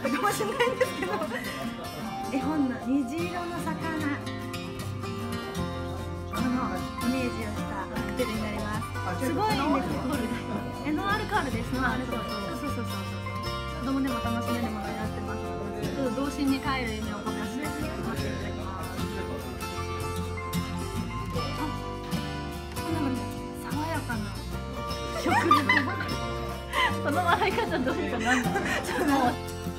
ったかもしれないんですけど、絵本の虹色の魚、このイメージをしたカクテルになります。すごいんですよ。ノンアルコールです。ノンアルコール。そう。子供でも楽しめるものになってますので、童心に帰る夢を込めて待っていただきます。こんなの爽やかな食レポ。この笑い方どうかなんだろう。